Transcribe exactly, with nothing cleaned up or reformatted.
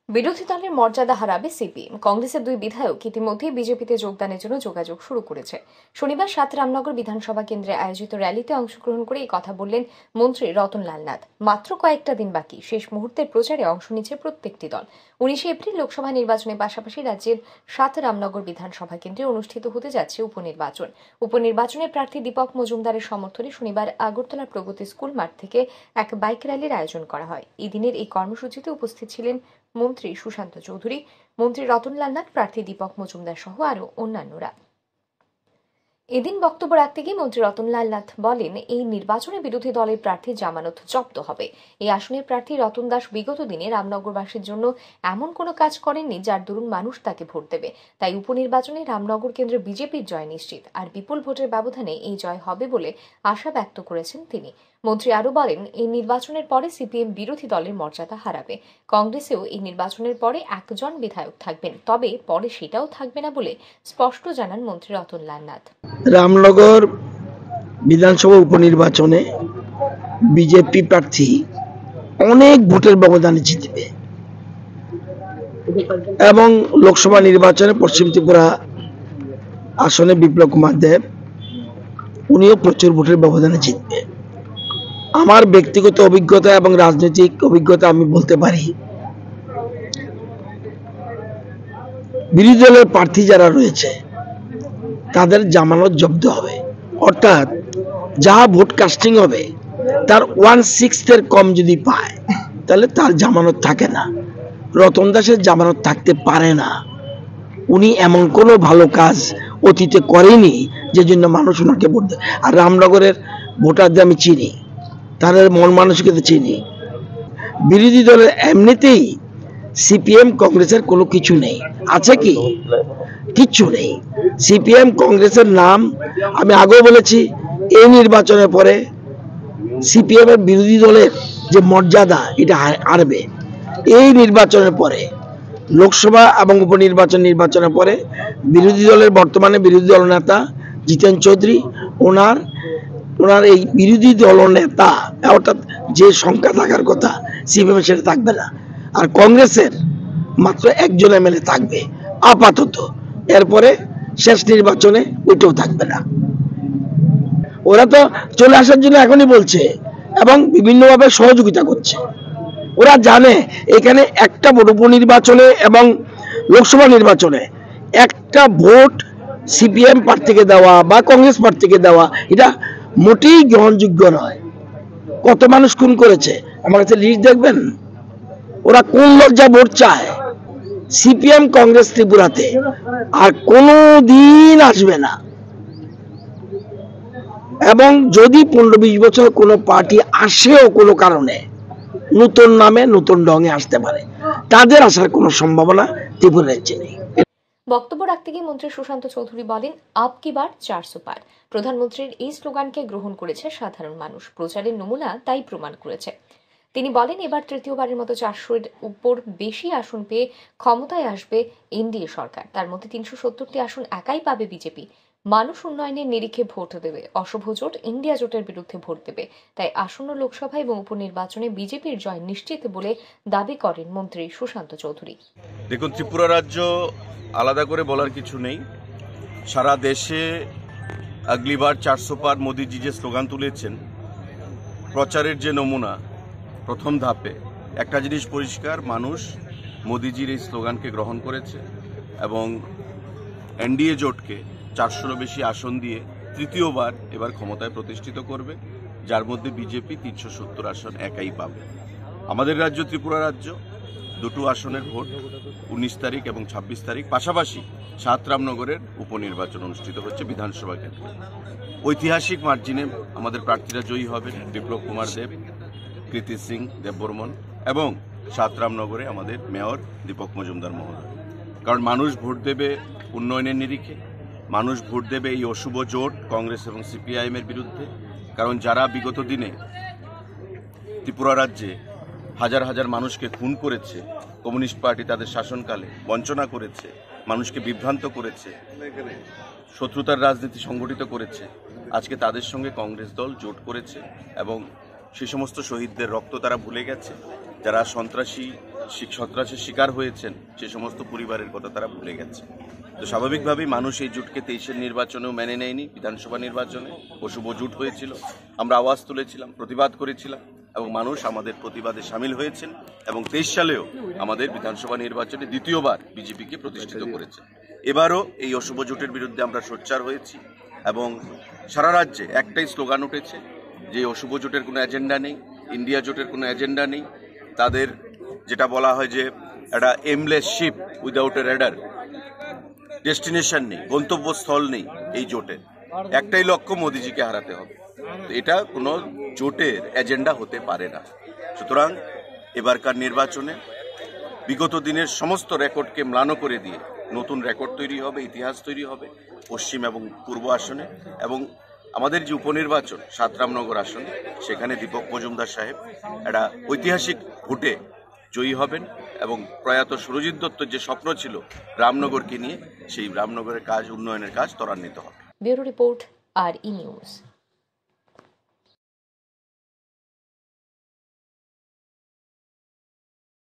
বিরোধী দলের মর্যাদা হারাবে সিপিএম। কংগ্রেসের দুই বিধায়ক ইতিমধ্যেই বিজেপিতে যোগদানের জন্য যোগাযোগ শুরু করেছে। শনিবার সাত রামনগর বিধানসভা কেন্দ্রে আয়োজিত র্যালিতে অংশগ্রহণ করে এই কথা বললেন মন্ত্রী রতনলাল নাথ। মাত্র কয়েকটা দিন বাকি, শেষ মুহূর্তের প্রচারে অংশ নিচ্ছে প্রত্যেকটি দল। উনিশে এপ্রিল লোকসভা নির্বাচনের পাশাপাশি রাজ্যের সাত রামনগর বিধানসভা কেন্দ্রে অনুষ্ঠিত হতে যাচ্ছে উপনির্বাচন। উপনির্বাচনে প্রার্থী দীপক মজুমদারের সমর্থনে শনিবার আগরতলা প্রগতি স্কুল মাঠ থেকে এক বাইক র্যালির আয়োজন করা হয়। এই দিনের এই কর্মসূচিতে উপস্থিত ছিলেন মন্ত্রী সুশান্ত চৌধুরী, মন্ত্রী রতনলাল নাথ, প্রার্থী দীপক মজুমদার সহ আরো অন্যান্যরা। এদিন বক্তব্য রাখতে গিয়ে মন্ত্রী রতনলাল নাথ বলেন, এই নির্বাচনে বিরোধী দলের প্রার্থী জামানত জব্দ হবে। এই আসনের প্রার্থী রতন দাস বিগত দিনে রামনগরবাসীর জন্য এমন কোনো কাজ করেননি যার দরুন মানুষ তাকে ভোট দেবে। তাই উপনির্বাচনে রামনগর কেন্দ্রে বিজেপির জয় নিশ্চিত, আর বিপুল ভোটের ব্যবধানে এই জয় হবে বলে আশা ব্যক্ত করেছেন তিনি। মন্ত্রী আরো বলেন, এই নির্বাচনের পরে সিপিএম বিরোধী দলের মর্যাদা হারাবে। কংগ্রেসেও এই নির্বাচনের পরে একজন বিধায়ক থাকবেন, তবে পরে সেটাও থাকবে না বলে স্পষ্ট জানান মন্ত্রী রতনলাল নাথ। রামনগর বিধানসভা উপনির্বাচনে বিজেপি প্রার্থী অনেক ভোটের ব্যবধানে জিতবে এবং লোকসভা নির্বাচনে পশ্চিম ত্রিপুরা আসনে বিপ্লব কুমার দেব উনিও প্রচুর ভোটের ব্যবধানে জিতবে। আমার ব্যক্তিগত অভিজ্ঞতা এবং রাজনৈতিক অভিজ্ঞতা আমি বলতে পারি, বিরোধী দলের প্রার্থী যারা রয়েছে তাদের জামানত জব্দ হবে, অর্থাৎ যা ভোট কাস্টিং হবে তার ওয়ান সিক্সথের কম যদি পায় তাহলে তার জামানত থাকে না। রতন দাসের জামানত থাকতে পারে না। উনি এমন কোনো ভালো কাজ অতীতে করেনি যে জন্য মানুষ ওনাকে ভোট দেয়। আর রামনগরের ভোটারদের আমি চিনি, তাদের মন মানসিকতা চিনি। বিরোধী দলের এমনিতেই সিপিএম কংগ্রেসের কোনো কিছু নেই, আছে কি? কিচ্ছু নেই। সিপিএম কংগ্রেসের নাম আমি আগেও বলেছি, এই নির্বাচনের পরে সিপিএম এর বিরোধী দলের যে মর্যাদা এটা হারবে। এই নির্বাচনের পরে লোকসভা এবং উপনির্বাচন নির্বাচনের পরে বিরোধী দলের বর্তমানে বিরোধী দল নেতা জিতেন চৌধুরী, ওনার ওনার এই বিরোধী দল নেতা অর্থাৎ যে সংখ্যা থাকার কথা সিপিএম সেটা থাকবে না। আর কংগ্রেসের মাত্র একজন এমএলএ থাকবে আপাতত, এরপরে শেষ নির্বাচনে ওইটাও থাকবে না। ওরা তো চলে আসার জন্য এখনই বলছে এবং বিভিন্নভাবে সহযোগিতা করছে। ওরা জানে এখানে একটা ভোট উপনির্বাচনে এবং লোকসভা নির্বাচনে একটা ভোট সিপিএম প্রার্থীকে দেওয়া বা কংগ্রেস প্রার্থীকে দেওয়া এটা মোটেই গ্রহণযোগ্য নয়। কত মানুষ খুন করেছে আমার কাছে লিস্ট দেখবেন। ওরা কোন লজ্জা ভোট চায়? সিপিএম কংগ্রেস ত্রিপুরাতে আর কোনো দিন আসবে না। এবং যদি পনেরো বিশ বছর কোনো পার্টি আসেও কোনো কারণে নতুন নামে নতুন ঢঙে আসতে পারে, তাদের আসার কোনো সম্ভাবনা ত্রিপুরা রাজ্যে নেই। বক্তব্য রাখতে গিয়ে মন্ত্রী সুশান্ত চৌধুরী বলেন, আপ কি বার চারশো পার। প্রধানমন্ত্রীর এই স্লোগানকে গ্রহণ করেছে সাধারণ মানুষ। প্রচারের নমুনা তাই প্রমাণ করেছে। তিনি বলেন, এবার তৃতীয়বারের মতো চারশোর উপর বেশি আসন পেয়ে ক্ষমতায় আসবে এনডিএ সরকার। তার মধ্যে তিনশো সত্তরটি আসন একাই পাবে বিজেপি। মানুষ উন্নয়নের নিরিখে ভোট দেবে, অশুভ জোট ইন্ডিয়া জোটের বিরুদ্ধে ভোট দেবে। তাই আসন্ন লোকসভা এবং উপনির্বাচনে বিজেপির জয় নিশ্চিত বলে দাবি করেন মন্ত্রী সুশান্ত চৌধুরী। দেখুন, ত্রিপুরা রাজ্য আলাদা করে বলার কিছু নেই। সারা দেশে আগলিবার চারশো পার মোদিজি যে স্লোগান তুলেছেন, প্রচারের যে নমুনা প্রথম ধাপে, একটা জিনিস পরিষ্কার, মানুষ মোদিজির এই স্লোগানকে গ্রহণ করেছে এবং এনডিএ জোটকে চারশোরও বেশি আসন দিয়ে তৃতীয়বার এবার ক্ষমতায় প্রতিষ্ঠিত করবে, যার মধ্যে বিজেপি তিনশো সত্তর আসন একাই পাবে। আমাদের রাজ্য ত্রিপুরা রাজ্য দুটো আসনের ভোট উনিশ তারিখ এবং ছাব্বিশ তারিখ, পাশাপাশি সাত রামনগরের উপনির্বাচন অনুষ্ঠিত হচ্ছে বিধানসভা কেন্দ্রে। ঐতিহাসিক মার্জিনে আমাদের প্রার্থীরা জয়ী হবেন, বিপ্লব কুমার দেব, কৃতি সিং দেববর্মন এবং সাত রামনগরে আমাদের মেয়র দীপক মজুমদার মহোদয়। কারণ মানুষ ভোট দেবে উন্নয়নের নিরিখে, মানুষ ভোট দেবে এই অশুভ জোট কংগ্রেস এবং সিপিআইএম এর বিরুদ্ধে। কারণ যারা বিগত দিনে ত্রিপুরা রাজ্যে হাজার হাজার মানুষকে খুন করেছে, কমিউনিস্ট পার্টি তাদের শাসনকালে বঞ্চনা করেছে, মানুষকে বিভ্রান্ত করেছে, শত্রুতার রাজনীতি সংগঠিত করেছে, আজকে তাদের সঙ্গে কংগ্রেস দল জোট করেছে এবং সে সমস্ত শহীদদের রক্ত তারা ভুলে গেছে যারা সন্ত্রাসী সন্ত্রাসের শিকার হয়েছেন সে সমস্ত পরিবারের কথা তারা ভুলে গেছে। তো স্বাভাবিকভাবেই মানুষ এই জোটকে তেইশের নির্বাচনেও মেনে নেয়নি। বিধানসভা নির্বাচনে অশুভ জোট হয়েছিল, আমরা আওয়াজ তুলেছিলাম, প্রতিবাদ করেছিলাম এবং মানুষ আমাদের প্রতিবাদে সামিল হয়েছেন এবং তেইশ সালেও আমাদের বিধানসভা নির্বাচনে দ্বিতীয়বার বিজেপিকে প্রতিষ্ঠিত করেছে। এবারও এই অশুভ জোটের বিরুদ্ধে আমরা সোচ্চার হয়েছি এবং সারা রাজ্যে একটাই স্লোগান উঠেছে যে অশুভ জোটের কোনো এজেন্ডা নেই, ইন্ডিয়া জোটের কোনো এজেন্ডা নেই। তাদের যেটা বলা হয় যে একটা aimless ship without a rudder, destination নেই, গন্তব্যস্থল নেই এই জোটের। একটাই লক্ষ্য, মোদিজিকে হারাতে হবে। এটা কোনো জোটের এজেন্ডা হতে পারে না। সুতরাং এবারকার নির্বাচনে বিগত দিনের সমস্ত রেকর্ডকে ম্লান করে দিয়ে নতুন রেকর্ড তৈরি হবে, ইতিহাস তৈরি হবে পশ্চিম এবং পূর্ব আসনে। এবং আমাদের যে উপনির্বাচন সাত রামনগর আসনে, সেখানে দীপক মজুমদার সাহেব একটা ঐতিহাসিক ভোটে জয়ী হবেন এবং প্রয়াত সুরজিৎ দত্তর যে স্বপ্ন ছিল রামনগরকে নিয়ে, সেই রামনগরের কাজ, উন্নয়নের কাজ ত্বরান্বিত হবে। Bureau report, R E news.